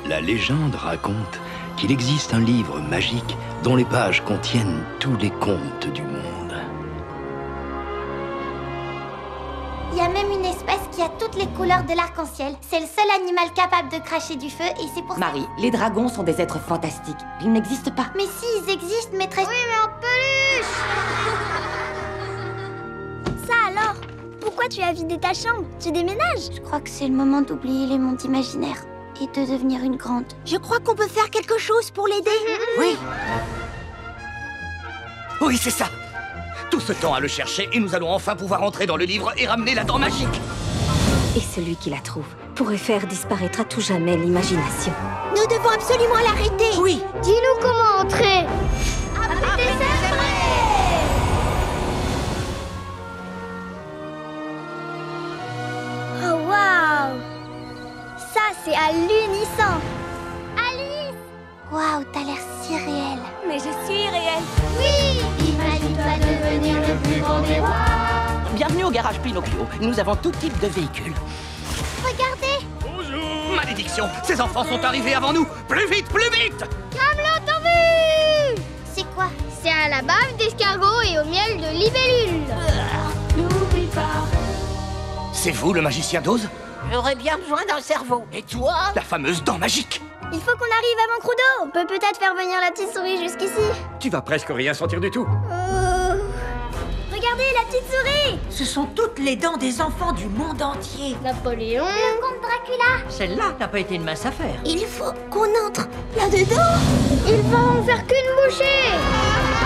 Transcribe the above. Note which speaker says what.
Speaker 1: La légende raconte qu'il existe un livre magique dont les pages contiennent tous les contes du monde.
Speaker 2: Il y a même une espèce qui a toutes les couleurs de l'arc-en-ciel. C'est le seul animal capable de cracher du feu et c'est pour ça...
Speaker 3: Marie, les dragons sont des êtres fantastiques. Ils n'existent pas.
Speaker 2: Mais si, ils existent, maîtresse...
Speaker 4: Oui, mais en peluche. Ça alors? Pourquoi tu as vidé ta chambre? Tu déménages?
Speaker 2: Je crois que c'est le moment d'oublier les mondes imaginaires et de devenir une grande.
Speaker 4: Je crois qu'on peut faire quelque chose pour l'aider.
Speaker 3: Oui.
Speaker 5: Oui, c'est ça. Tout ce temps à le chercher et nous allons enfin pouvoir entrer dans le livre et ramener la dent magique.
Speaker 6: Et celui qui la trouve pourrait faire disparaître à tout jamais l'imagination.
Speaker 4: Nous devons absolument l'arrêter.
Speaker 3: Oui.
Speaker 4: Dis-nous comment entrer. Oh waouh! Ça c'est ahurissant. Alice!
Speaker 2: Waouh, t'as l'air si réel.
Speaker 4: Mais je suis réelle.
Speaker 2: Oui! Imagine-toi devenir le plus grand des rois.
Speaker 3: Bienvenue au garage Pinocchio. Nous avons tout type de véhicules.
Speaker 2: Regardez!
Speaker 5: Bonjour. Malédiction, ces enfants sont arrivés avant nous. Plus vite, plus vite.
Speaker 4: Camelot en vue!
Speaker 2: C'est quoi?
Speaker 4: C'est à la bave d'escargot et au miel de libellule.
Speaker 2: N'oublie pas.
Speaker 5: C'est vous le magicien d'Oz?
Speaker 3: J'aurais bien besoin d'un cerveau. Et toi?
Speaker 5: La fameuse dent magique.
Speaker 4: Il faut qu'on arrive avant Crudo. On peut peut-être faire venir la petite souris jusqu'ici.
Speaker 5: Tu vas presque rien sentir du tout.
Speaker 4: Regardez la petite souris.
Speaker 7: Ce sont toutes les dents des enfants du monde entier.
Speaker 4: Napoléon.
Speaker 2: Le comte Dracula.
Speaker 7: Celle-là n'a pas été une mince affaire.
Speaker 4: Il faut qu'on entre là-dedans. Ils vont en faire qu'une bouchée.